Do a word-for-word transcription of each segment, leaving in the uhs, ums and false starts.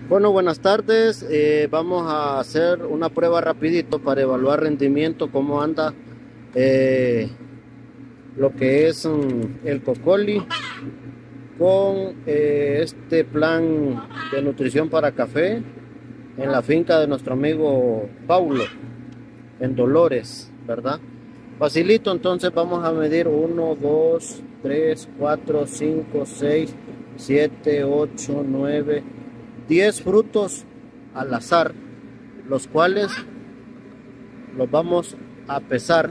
Bueno, buenas tardes. Eh, vamos a hacer una prueba rapidito para evaluar rendimiento, cómo anda eh, lo que es mm, el Cocoli con eh, este plan de nutrición para café en la finca de nuestro amigo Paulo, en Dolores, ¿verdad? Facilito, entonces vamos a medir uno, dos, tres, cuatro, cinco, seis, siete, ocho, nueve, diez frutos al azar, los cuales los vamos a pesar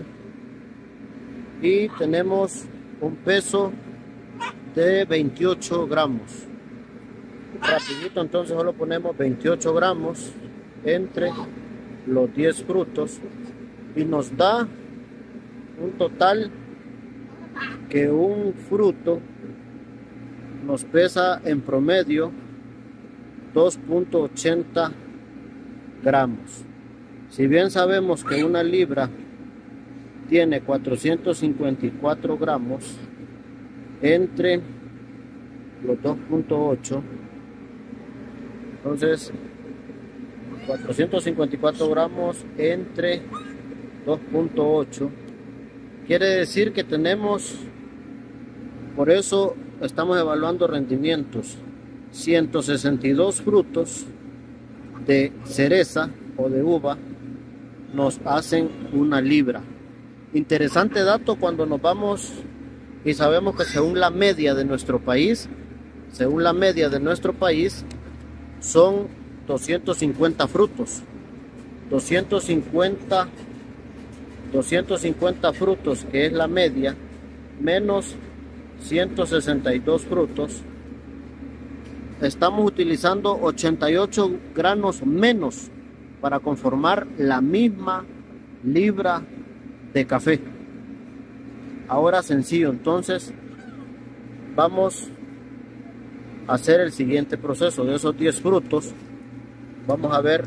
y tenemos un peso de veintiocho gramos. Rapidito, entonces solo ponemos veintiocho gramos entre los diez frutos y nos da un total que un fruto nos pesa en promedio dos punto ochenta gramos. Si bien sabemos que una libra tiene cuatrocientos cincuenta y cuatro gramos, entre los dos punto ocho, entonces cuatrocientos cincuenta y cuatro gramos entre dos punto ocho, quiere decir que tenemos, por eso estamos evaluando rendimientos, ciento sesenta y dos frutos de cereza o de uva nos hacen una libra. Interesante dato cuando nos vamos y sabemos que según la media de nuestro país, según la media de nuestro país, son doscientos cincuenta frutos. doscientos cincuenta, doscientos cincuenta frutos, que es la media, menos ciento sesenta y dos frutos. Estamos utilizando ochenta y ocho granos menos para conformar la misma libra de café. Ahora sencillo, entonces vamos a hacer el siguiente proceso. De esos diez frutos vamos a ver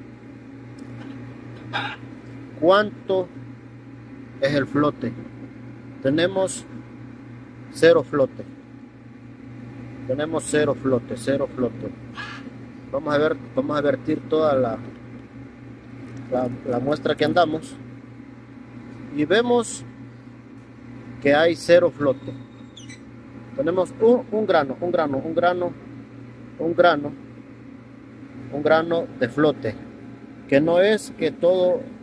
cuánto es el flote. Tenemos cero flote. Tenemos cero flote, cero flote. Vamos a ver, vamos a vertir toda la, la, la muestra que andamos y vemos que hay cero flote. Tenemos un, un grano, un grano, un grano, un grano, un grano de flote, que no es que todo